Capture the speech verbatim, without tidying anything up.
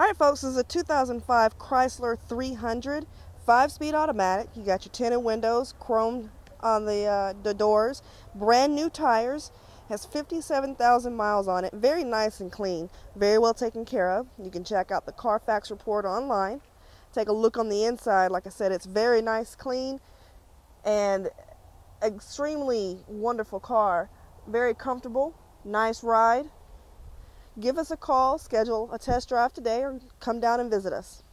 All right, folks, this is a two thousand five Chrysler three hundred, five-speed automatic. You got your tinted windows, chrome on the, uh, the doors, brand new tires, has fifty-seven thousand miles on it, very nice and clean, very well taken care of. You can check out the Carfax report online. Take a look on the inside. Like I said, it's very nice, clean, and extremely wonderful car. Very comfortable, nice ride. Give us a call, schedule a test drive today, or come down and visit us.